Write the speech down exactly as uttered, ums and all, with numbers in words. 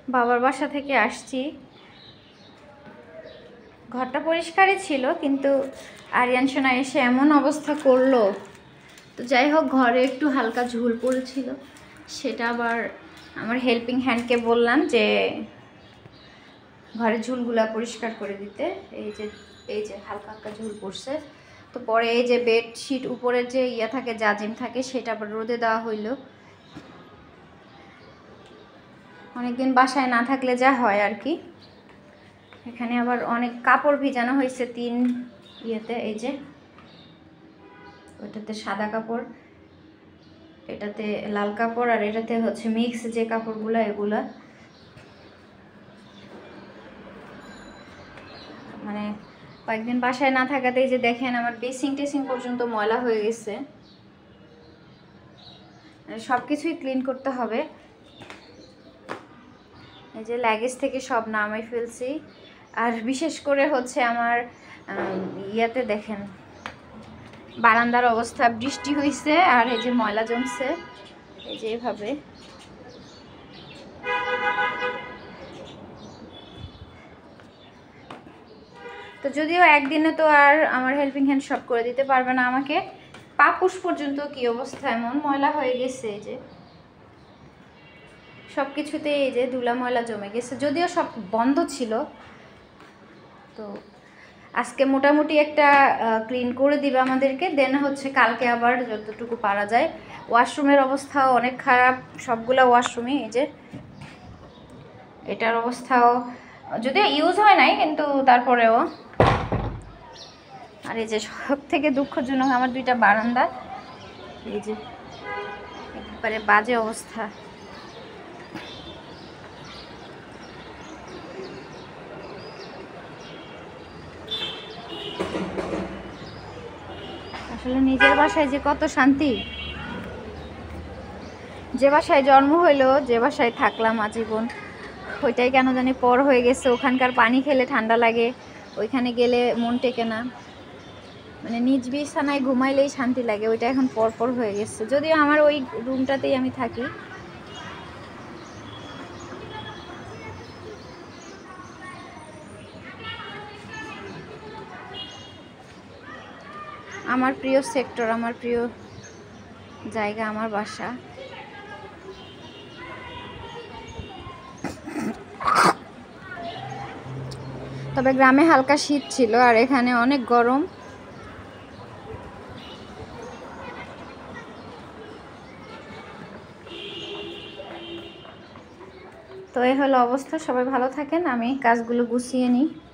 বাবার বাসা থেকে আসছি। ঘরটা পরিষ্কারই ছিল, কিন্তু আরিয়ান সোনা এসে এমন অবস্থা করলো। তো যাই হোক, ঘরে একটু হালকা ঝুল পড়েছিল, সেটা আবার আমার হেল্পিং হ্যান্ডকে বললাম যে ঘরের ঝুলগুলা পরিষ্কার করে দিতে। এই যে এই যে হালকা হালকা ঝুল পড়ছে। তো পরে এই যে বেডশিট উপরের যে ইয়া থাকে, জাজিম থাকে, সেটা আবার রোদে দেওয়া হইলো। অনেকদিন বাসায় না থাকলে যা হয় আর কি। এখানে আবার অনেক কাপড় ভিজানো হয়েছে তিন ইয়েতে। এই যে ওইটাতে সাদা কাপড়, এটাতে লাল কাপড়, আর এটাতে হচ্ছে মিক্স যে কাপড়গুলা, এগুলা মানে কয়েকদিন বাসায় না থাকাতেই যে দেখেন আমার বেসিং টেসিং পর্যন্ত ময়লা হয়ে গেছে। সব কিছুই ক্লিন করতে হবে। এই যে লাগেজ থেকে সব নামাই ফেলছি। আর বিশেষ করে হচ্ছে আমার ইয়াতে দেখেন বারান্দার অবস্থা, বৃষ্টি হয়েছে আর এই যে ময়লা জমছে এই যে এভাবে। তো যদিও একদিনে তো আর আমার হেল্পিং হ্যান্ড সব করে দিতে পারবে না আমাকে। পাপুস পর্যন্ত কি অবস্থা, এমন ময়লা হয়ে গেছে। এই যে সব কিছুতে এই যে ধুলা ময়লা জমে গেছে, যদিও সব বন্ধ ছিল। তো আজকে মোটামুটি একটা ক্লিন করে দিবে আমাদেরকে, দেন হচ্ছে কালকে আবার যতটুকু পারা যায়। ওয়াশরুমের অবস্থাও অনেক খারাপ, সবগুলা ওয়াশরুমে। এই যে এটার অবস্থাও যদিও ইউজ হয় নাই, কিন্তু তারপরেও। আর এই যে সব থেকে দুঃখজনক আমার দুইটা বারান্দা, এই যে একবারে বাজে অবস্থা। আসলে নিজের বাসায় যে কত শান্তি, যে বাসায় জন্ম হইলো, যে বাসায় থাকলাম আজীবন, ওইটাই কেন জানি পর হয়ে গেছে। ওখানকার পানি খেলে ঠান্ডা লাগে, ওইখানে গেলে মন টেকে না, মানে নিজ বিছানায় ঘুমাইলেই শান্তি লাগে, ওইটা এখন পর পর হয়ে গেছে। যদিও আমার ওই রুমটাতেই আমি থাকি। আমার প্রিয় সেক্টর, আমার প্রিয় জায়গা, আমার বাসা। তবে গ্রামে হালকা শীত ছিল, আর এখানে অনেক গরম। তো এই হলো অবস্থা। সবাই ভালো থাকেন, আমি কাজগুলো গুছিয়ে নিই।